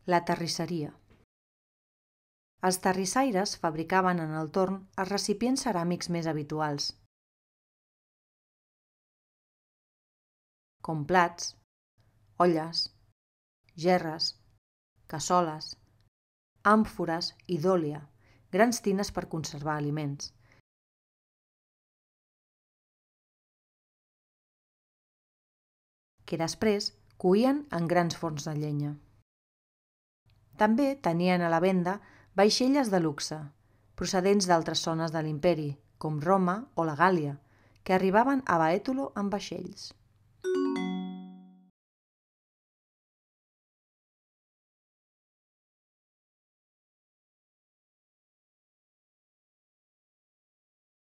La terrisseria. Els terrissaires fabricaven en el torn els recipients ceràmics més habituals, com plats, olles, gerres, cassoles, àmfores i dòlia, grans tines per conservar aliments, que després coïen en grans forns de llenya. També tenien a la venda vaixelles de luxe, procedents d'altres zones de l'imperi, com Roma o la Gàl·lia, que arribaven a Bètolo amb vaixells.